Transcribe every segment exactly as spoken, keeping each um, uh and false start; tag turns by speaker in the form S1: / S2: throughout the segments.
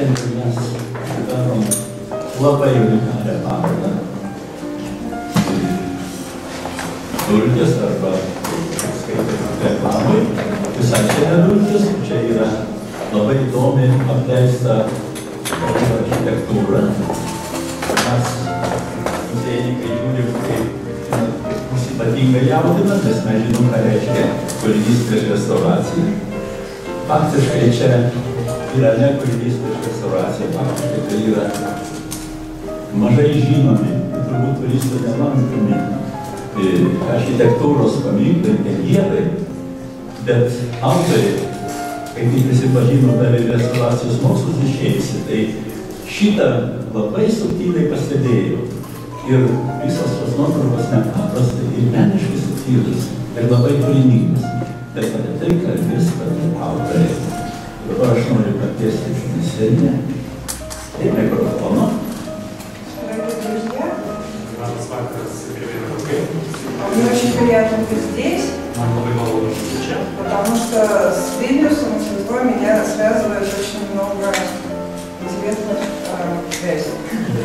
S1: Šiandien mes darom labai unikalią parodą. Dulkės arba, skaitėme reklamai, visai čia yra dulkės, čia yra labai įdomi apleista architektūra. Mes muziejininkai žiūrim, kaip mus ypatingai jaudina, nes mes žinom, ką reiškia kūrinys prieš restauraciją. Faktiškai čia yra ne kūrinys prieš restauraciją, faktiškai tai yra mažai žinomi, turbūt turistų nelankomi architektūros paminklai, interjerai, bet autoriai, kaip jį prisipažino, dar ir restauracijos mokslus išėjusi, tai šitą labai subtiliai pastebėjo. Ir visos tos nuotraukos nepaprastai ir meniškai subtilus ir labai turiningas. Bet apie tai kalbės pati autoriai. Dabar aš noriu pakviesti Serinę ir mikrofono.
S2: Мне очень приятно быть здесь, потому что с Вильнюсом, с Литвой меня связывает очень много интересных э, связей.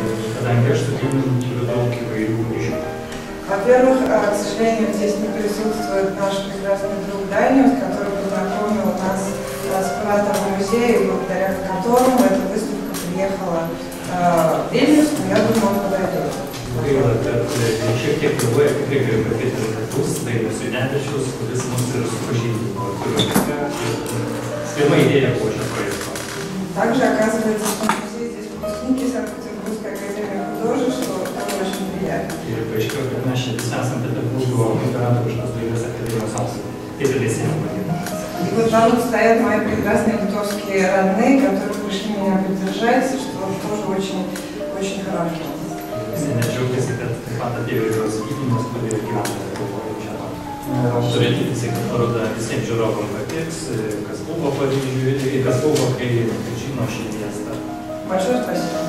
S2: Во-первых, к сожалению, здесь не присутствует наш прекрасный друг Даниус, который познакомил нас с куратором музея, благодаря которому эта выставка приехала в Вильнюс, но я думаю, он подойдет.
S3: Gaila, kad šiek tiek galvoja, tikrai galiu pakviesti Lietuvos Dainius Junevičius, kuris mus ir supažindino, kurio dėka pirma idėja buvo šio projekto.
S2: Также оказывается, что музей здесь выпускники Санкт-Петербургской академии художеств, что это очень приятно.
S3: Ir paaiškėjo, kad mes čia visi esam Peterburgo imperatoriškos dailės akademijos apsaugos. Taip ir visi vadiname.
S2: И вот там вот стоят мои прекрасные литовские родные, которые пришли меня поддержать, что тоже очень, очень хорошо.
S3: Visi nedžiaugiasi, kad taip pat atėjo ir jos gydymas, kurie gyvena Lietuvoje čia pat. Autorė tikisi, kad paroda visiems žiūrovam patiks, kas buvo Paryžiuje, kas buvo, kai žino šį miestą.
S2: Большое спасибо.